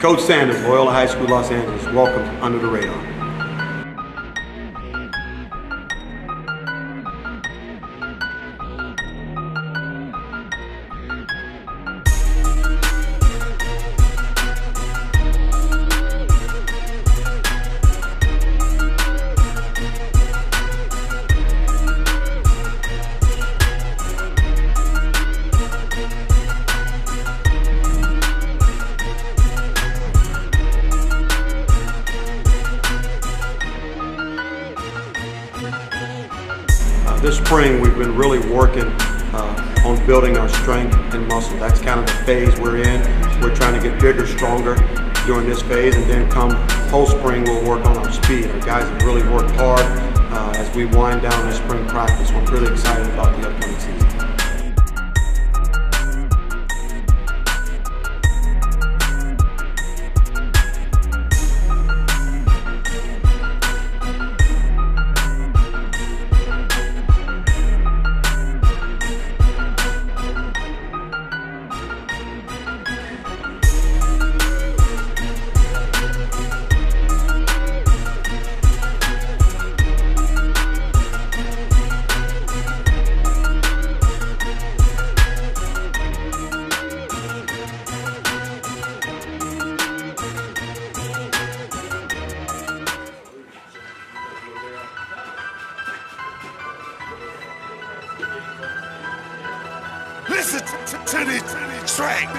Coach Sanders, Loyola High School, Los Angeles. Welcome to Under the Radar. This spring we've been really working on building our strength and muscle. That's kind of the phase we're in. We're trying to get bigger, stronger during this phase, and then come post-spring we'll work on our speed. Our guys have really worked hard as we wind down this spring practice. So I'm really excited about the upcoming season. Listen to this track.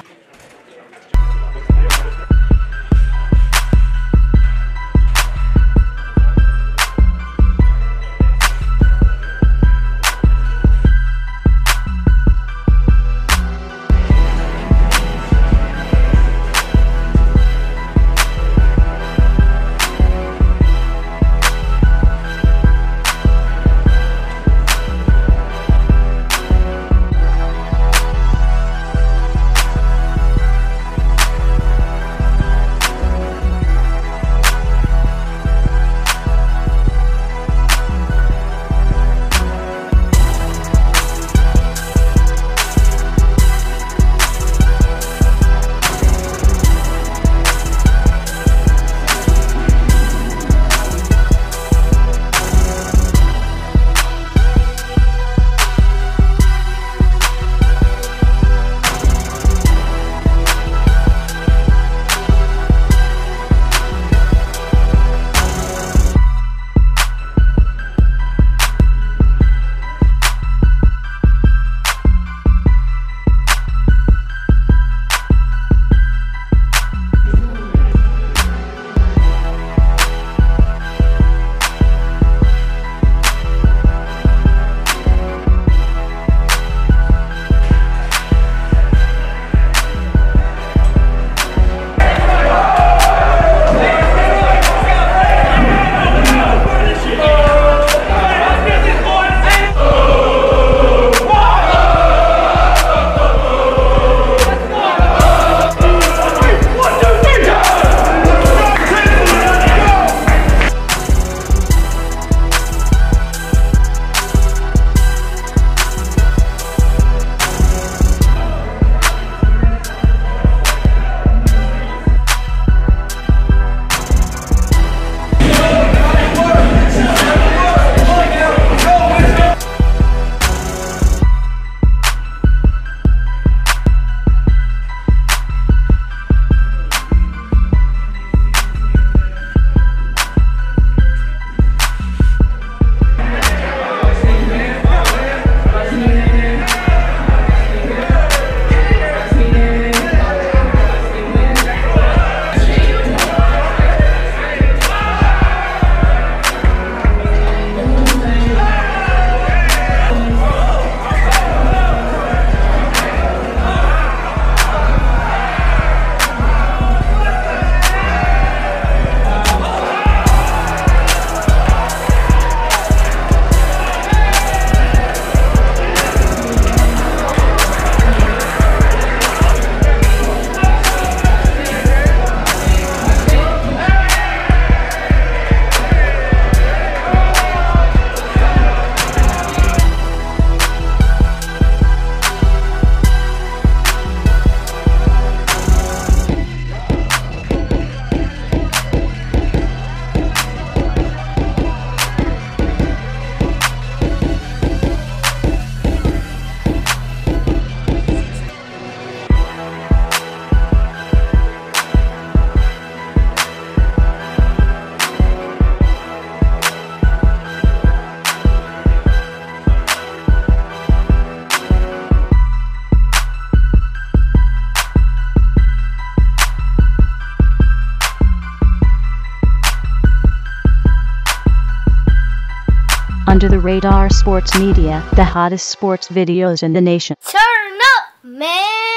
Under the Radar Sports Media, the hottest sports videos in the nation. Turn up, man!